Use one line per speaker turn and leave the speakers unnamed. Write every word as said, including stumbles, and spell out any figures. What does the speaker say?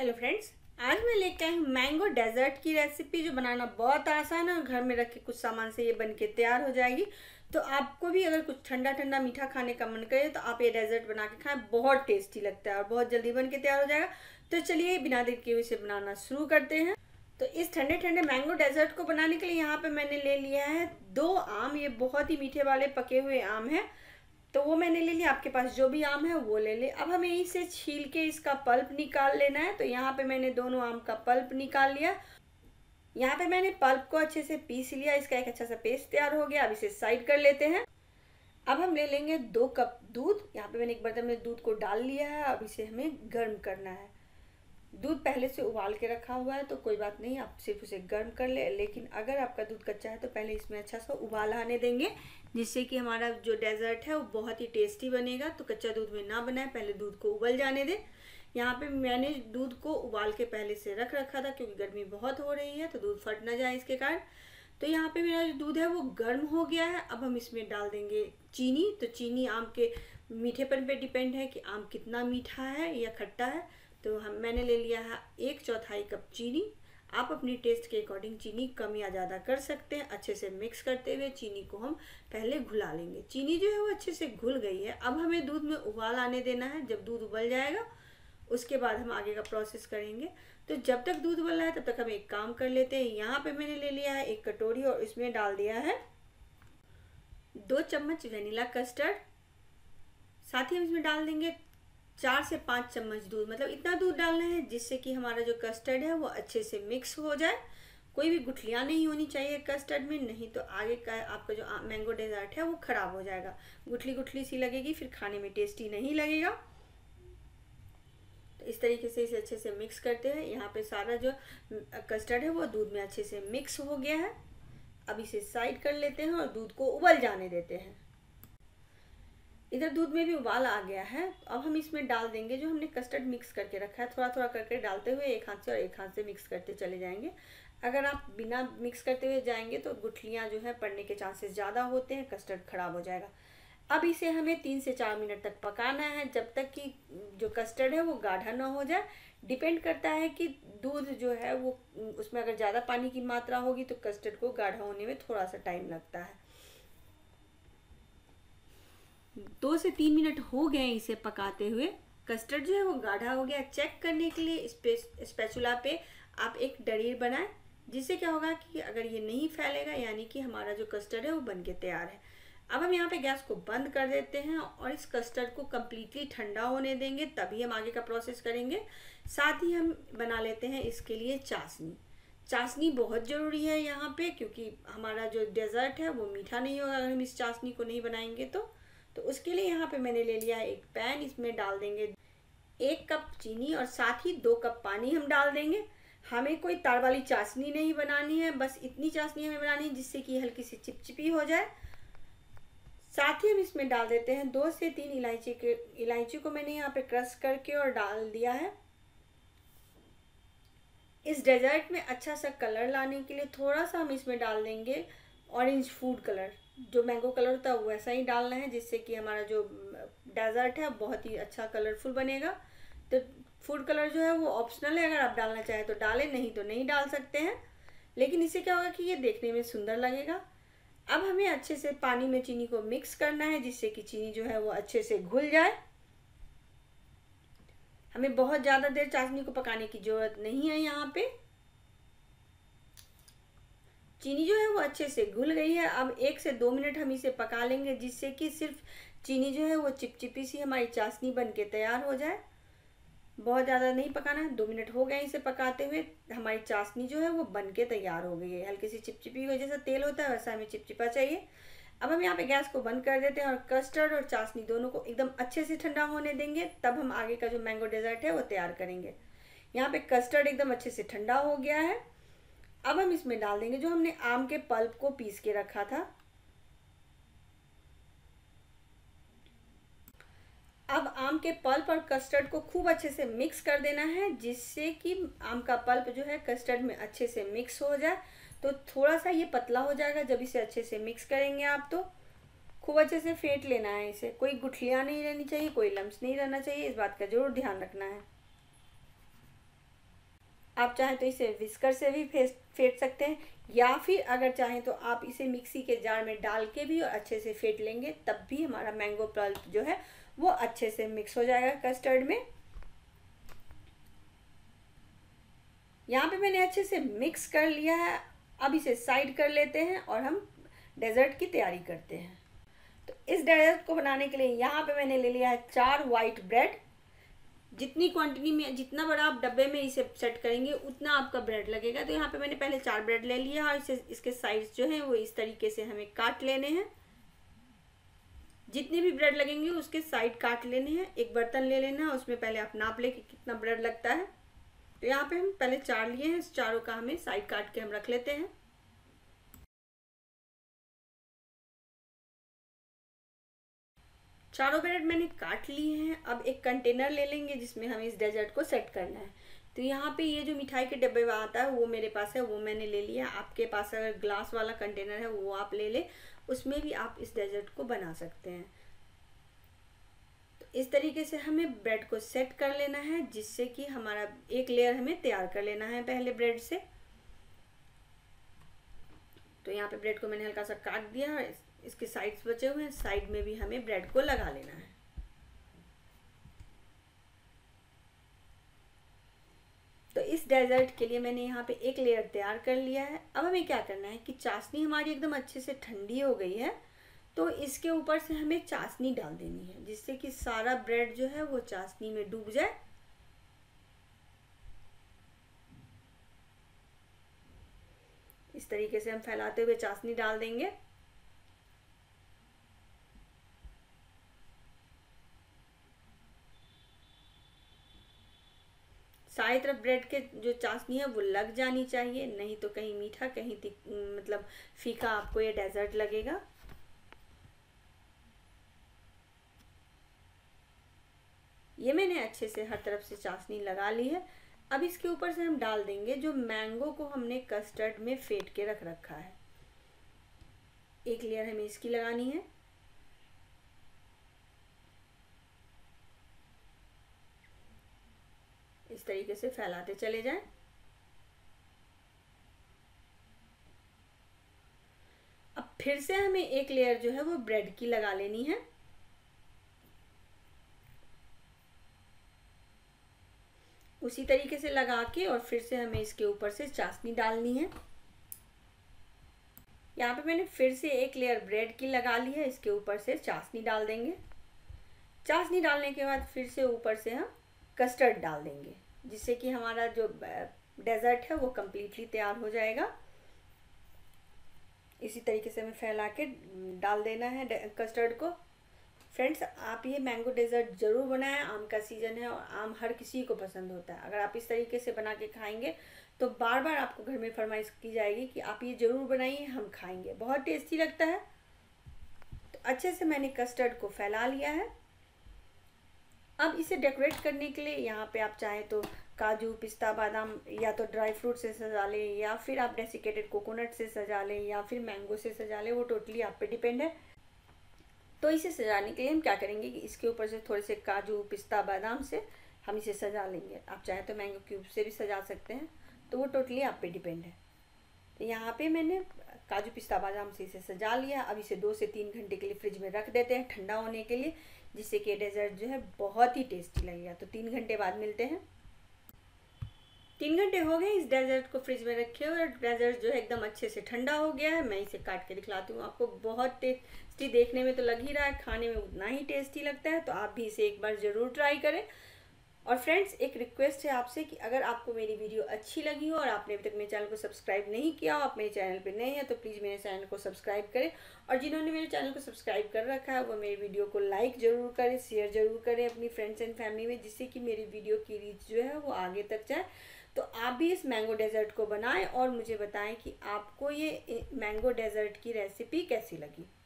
Hello friends, आज मैं लेके आई हूँ मैंगो डेजर्ट की रेसिपी जो बनाना बहुत आसान है और घर में रखे कुछ सामान से ये बनके तैयार हो जाएगी। तो आपको भी अगर कुछ ठंडा ठंडा मीठा खाने का मन करे तो आप ये डेजर्ट बना के खाएं, बहुत टेस्टी लगता है और बहुत जल्दी बन के तैयार हो जाएगा। तो चलिए बिना देर किए इसे बनाना शुरू करते हैं। तो इस ठंडे ठंडे मैंगो डेजर्ट को बनाने के लिए यहाँ पे मैंने ले लिया है दो आम। ये बहुत ही मीठे वाले पके हुए आम है, तो वो मैंने ले लिया। आपके पास जो भी आम है वो ले ले। अब हमें इसे छील के इसका पल्प निकाल लेना है। तो यहाँ पे मैंने दोनों आम का पल्प निकाल लिया। यहाँ पे मैंने पल्प को अच्छे से पीस लिया, इसका एक अच्छा सा पेस्ट तैयार हो गया। अब इसे साइड कर लेते हैं। अब हम ले लेंगे दो कप दूध। यहाँ पे मैंने एक बर्तन में दूध को डाल लिया है। अब इसे हमें गर्म करना है। दूध पहले से उबाल के रखा हुआ है तो कोई बात नहीं, आप सिर्फ उसे गर्म कर ले। लेकिन अगर आपका दूध कच्चा है तो पहले इसमें अच्छा सा उबाल आने देंगे, जिससे कि हमारा जो डेजर्ट है वो बहुत ही टेस्टी बनेगा। तो कच्चा दूध में ना बनाए, पहले दूध को उबल जाने दें। यहाँ पे मैंने दूध को उबाल के पहले से रख रखा था, क्योंकि गर्मी बहुत हो रही है तो दूध फट ना जाए इसके कारण। तो यहाँ पे मेरा जो दूध है वो गर्म हो गया है। अब हम इसमें डाल देंगे चीनी। तो चीनी आम के मीठेपन पे डिपेंड है कि आम कितना मीठा है या खट्टा है। तो हम मैंने ले लिया है एक चौथाई कप चीनी। आप अपनी टेस्ट के अकॉर्डिंग चीनी कम या ज़्यादा कर सकते हैं। अच्छे से मिक्स करते हुए चीनी को हम पहले घुला लेंगे। चीनी जो है वो अच्छे से घुल गई है। अब हमें दूध में उबाल आने देना है। जब दूध उबल जाएगा उसके बाद हम आगे का प्रोसेस करेंगे। तो जब तक दूध उबल रहा है तब तक हम एक काम कर लेते हैं। यहाँ पे मैंने ले लिया है एक कटोरी और इसमें डाल दिया है दो चम्मच वेनिला कस्टर्ड। साथ ही हम इसमें डाल देंगे चार से पाँच चम्मच दूध। मतलब इतना दूध डालना है जिससे कि हमारा जो कस्टर्ड है वो अच्छे से मिक्स हो जाए। कोई भी गुठलियाँ नहीं होनी चाहिए कस्टर्ड में, नहीं तो आगे का आपका जो मैंगो डेजर्ट है वो ख़राब हो जाएगा। गुठली गुठली सी लगेगी, फिर खाने में टेस्टी नहीं लगेगा। तो इस तरीके से इसे अच्छे से मिक्स करते हैं। यहाँ पे सारा जो कस्टर्ड है वो दूध में अच्छे से मिक्स हो गया है। अब इसे साइड कर लेते हैं और दूध को उबल जाने देते हैं। इधर दूध में भी उबाल आ गया है। अब हम इसमें डाल देंगे जो हमने कस्टर्ड मिक्स करके रखा है। थोड़ा थोड़ा करके डालते हुए एक हाथ से और एक हाथ से मिक्स करते चले जाएंगे। अगर आप बिना मिक्स करते हुए जाएंगे तो गुठलियाँ जो है पड़ने के चांसेस ज़्यादा होते हैं, कस्टर्ड खराब हो जाएगा। अब इसे हमें तीन से चार मिनट तक पकाना है, जब तक कि जो कस्टर्ड है वो गाढ़ा ना हो जाए। डिपेंड करता है कि दूध जो है वो, उसमें अगर ज़्यादा पानी की मात्रा होगी तो कस्टर्ड को गाढ़ा होने में थोड़ा सा टाइम लगता है। दो से तीन मिनट हो गए इसे पकाते हुए। कस्टर्ड जो है वो गाढ़ा हो गया। चेक करने के लिए स्पैचुला पे आप एक डरीर बनाएं, जिससे क्या होगा कि अगर ये नहीं फैलेगा यानी कि हमारा जो कस्टर्ड है वो बनके तैयार है। अब हम यहाँ पे गैस को बंद कर देते हैं और इस कस्टर्ड को कम्प्लीटली ठंडा होने देंगे, तभी हम आगे का प्रोसेस करेंगे। साथ ही हम बना लेते हैं इसके लिए चाशनी। चाशनी बहुत ज़रूरी है यहाँ पे, क्योंकि हमारा जो डेजर्ट है वो मीठा नहीं होगा अगर हम इस चाशनी को नहीं बनाएंगे तो। तो उसके लिए यहाँ पे मैंने ले लिया है एक पैन। इसमें डाल देंगे एक कप चीनी और साथ ही दो कप पानी हम डाल देंगे। हमें कोई तार वाली चाशनी नहीं बनानी है, बस इतनी चाशनी हमें बनानी है जिससे कि हल्की सी चिपचिपी हो जाए। साथ ही हम इसमें डाल देते हैं दो से तीन इलायची के इलायची को मैंने यहाँ पे क्रश करके और डाल दिया है। इस डेजर्ट में अच्छा सा कलर लाने के लिए थोड़ा सा हम इसमें डाल देंगे ऑरेंज फूड कलर। जो मैंगो कलर होता है वैसा ही डालना है, जिससे कि हमारा जो डेजर्ट है बहुत ही अच्छा कलरफुल बनेगा। तो फूड कलर जो है वो ऑप्शनल है, अगर आप डालना चाहें तो डालें, नहीं तो नहीं डाल सकते हैं। लेकिन इससे क्या होगा कि ये देखने में सुंदर लगेगा। अब हमें अच्छे से पानी में चीनी को मिक्स करना है, जिससे कि चीनी जो है वो अच्छे से घुल जाए। हमें बहुत ज़्यादा देर चाशनी को पकाने की ज़रूरत नहीं है। यहाँ पे चीनी जो है वो अच्छे से घुल गई है। अब एक से दो मिनट हम इसे पका लेंगे, जिससे कि सिर्फ चीनी जो है वो चिपचिपी सी हमारी चाशनी बन के तैयार हो जाए। बहुत ज़्यादा नहीं पकाना है। दो मिनट हो गए इसे पकाते हुए। हमारी चाशनी जो है वो बन के तैयार हो गई है। हल्की सी चिपचिपी हो, जैसा तेल होता है वैसा हमें चिपचिपा चाहिए। अब हम यहाँ पे गैस को बंद कर देते हैं और कस्टर्ड और चाशनी दोनों को एकदम अच्छे से ठंडा होने देंगे, तब हम आगे का जो मैंगो डेजर्ट है वो तैयार करेंगे। यहाँ पे कस्टर्ड एकदम अच्छे से ठंडा हो गया है। अब हम इसमें डाल देंगे जो हमने आम के पल्प को पीस के रखा था। अब आम के पल्प और कस्टर्ड को खूब अच्छे से मिक्स कर देना है, जिससे कि आम का पल्प जो है कस्टर्ड में अच्छे से मिक्स हो जाए। तो थोड़ा सा ये पतला हो जाएगा जब इसे अच्छे से मिक्स करेंगे आप। तो खूब अच्छे से फेंट लेना है इसे। कोई गुठलियाँ नहीं रहनी चाहिए, कोई लम्स नहीं रहना चाहिए, इस बात का जरूर ध्यान रखना है। आप चाहें तो इसे विस्कर से भी फेंट फेंट सकते हैं, या फिर अगर चाहें तो आप इसे मिक्सी के जार में डाल के भी और अच्छे से फेंट लेंगे, तब भी हमारा मैंगो पल्प जो है वो अच्छे से मिक्स हो जाएगा कस्टर्ड में। यहाँ पे मैंने अच्छे से मिक्स कर लिया है। अब इसे साइड कर लेते हैं और हम डेजर्ट की तैयारी करते हैं। तो इस डेजर्ट को बनाने के लिए यहाँ पे मैंने ले लिया है चार वाइट ब्रेड। जितनी क्वांटिटी में, जितना बड़ा आप डब्बे में इसे सेट करेंगे उतना आपका ब्रेड लगेगा। तो यहाँ पे मैंने पहले चार ब्रेड ले लिया और इसे इसके साइड्स जो हैं वो इस तरीके से हमें काट लेने हैं। जितने भी ब्रेड लगेंगे उसके साइड काट लेने हैं। एक बर्तन ले लेना है, उसमें पहले आप नाप ले कि कितना ब्रेड लगता है। तो यहाँ पे हम पहले चार लिए हैं, इस चारों का हमें साइड काट के हम रख लेते हैं। चारों ब्रेड मैंने काट लिए हैं। अब एक कंटेनर ले लेंगे जिसमें हमें इस डेजर्ट को सेट करना है। तो यहाँ पे ये जो मिठाई के डब्बे में आता है वो मेरे पास है, वो मैंने ले लिया। आपके पास अगर ग्लास वाला कंटेनर है वो आप ले लें, उसमें भी आप इस डेजर्ट को बना सकते हैं। तो इस तरीके से हमें ब्रेड को सेट कर लेना है, जिससे कि हमारा एक लेयर हमें तैयार कर लेना है पहले ब्रेड से। तो यहाँ पे ब्रेड को मैंने हल्का सा काट दिया, इसके साइड्स बचे हुए हैं, साइड में भी हमें ब्रेड को लगा लेना है। तो इस डेजर्ट के लिए मैंने यहाँ पे एक लेयर तैयार कर लिया है। अब हमें क्या करना है कि चाशनी हमारी एकदम अच्छे से ठंडी हो गई है, तो इसके ऊपर से हमें चाशनी डाल देनी है, जिससे कि सारा ब्रेड जो है वो चाशनी में डूब जाए। इस तरीके से हम फैलाते हुए चाशनी डाल देंगे। सारी तरफ ब्रेड के जो चाशनी है वो लग जानी चाहिए, नहीं तो कहीं मीठा कहीं मतलब फीका आपको ये डेजर्ट लगेगा। ये मैंने अच्छे से हर तरफ से चाशनी लगा ली है। अब इसके ऊपर से हम डाल देंगे जो मैंगो को हमने कस्टर्ड में फेंट के रख रखा है। एक लेयर हमें इसकी लगानी है। इस तरीके से फैलाते चले जाएं। अब फिर से हमें एक लेयर जो है वो ब्रेड की लगा लेनी है। उसी तरीके से लगा के और फिर से हमें इसके ऊपर से चाशनी डालनी है। यहाँ पे मैंने फिर से एक लेयर ब्रेड की लगा ली है, इसके ऊपर से चाशनी डाल देंगे। चाशनी डालने के बाद फिर से ऊपर से हम कस्टर्ड डाल देंगे, जिससे कि हमारा जो डेजर्ट है वो कम्प्लीटली तैयार हो जाएगा। इसी तरीके से हमें फैला के डाल देना है कस्टर्ड को। फ्रेंड्स, आप ये मैंगो डेजर्ट ज़रूर बनाएं। आम का सीज़न है और आम हर किसी को पसंद होता है। अगर आप इस तरीके से बना के खाएंगे तो बार बार आपको घर में फरमाइश की जाएगी कि आप ये ज़रूर बनाइए, हम खाएंगे। बहुत टेस्टी लगता है। तो अच्छे से मैंने कस्टर्ड को फैला लिया है। अब इसे डेकोरेट करने के लिए यहाँ पे आप चाहें तो काजू, पिस्ता, बादाम या तो ड्राई फ्रूट से सजा लें, या फिर आप डेसिकेटेड कोकोनट से सजा लें, या फिर मैंगो से सजा लें। वो टोटली आप पे डिपेंड है। तो इसे सजाने के लिए हम क्या करेंगे कि इसके ऊपर से थोड़े से काजू, पिस्ता, बादाम से हम इसे सजा लेंगे। आप चाहें तो मैंगो क्यूब से भी सजा सकते हैं, तो वो टोटली आप पे डिपेंड है। तो यहाँ पे मैंने काजू, पिस्ता, बादाम से इसे सजा लिया। अब इसे दो से तीन घंटे के लिए फ्रिज में रख देते हैं ठंडा होने के लिए, जिससे कि डेजर्ट जो है बहुत ही टेस्टी लगेगा। तो तीन घंटे बाद मिलते हैं। तीन घंटे हो गए इस डेजर्ट को फ्रिज में रखे हुए, और डेजर्ट जो है एकदम अच्छे से ठंडा हो गया है। मैं इसे काट के दिखलाती हूँ आपको। बहुत टेस्टी देखने में तो लग ही रहा है, खाने में उतना ही टेस्टी लगता है। तो आप भी इसे एक बार ज़रूर ट्राई करें। और फ्रेंड्स, एक रिक्वेस्ट है आपसे कि अगर आपको मेरी वीडियो अच्छी लगी हो और आपने अभी तक मेरे चैनल को सब्सक्राइब नहीं किया हो, आप मेरे चैनल पे नए हैं, तो प्लीज़ मेरे चैनल को सब्सक्राइब करें। और जिन्होंने मेरे चैनल को सब्सक्राइब कर रखा है वो मेरी वीडियो को लाइक ज़रूर करें, शेयर ज़रूर करें अपनी फ्रेंड्स एंड फैमिली में, जिससे कि मेरी वीडियो की रीच जो है वो आगे तक जाए। तो आप भी इस मैंगो डेजर्ट को बनाएं और मुझे बताएं कि आपको ये मैंगो डेजर्ट की रेसिपी कैसी लगी।